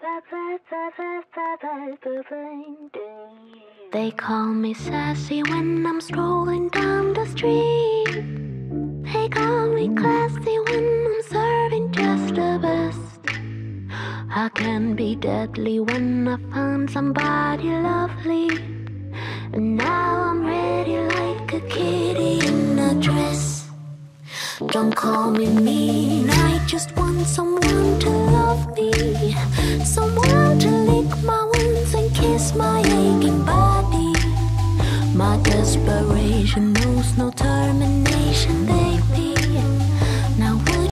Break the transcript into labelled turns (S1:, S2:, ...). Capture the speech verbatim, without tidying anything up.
S1: They call me sassy when I'm strolling down the street. They call me classy when I'm serving just the best. I can be deadly when I find somebody lovely. And now I'm ready like a kitty in a dress. Don't call me mean.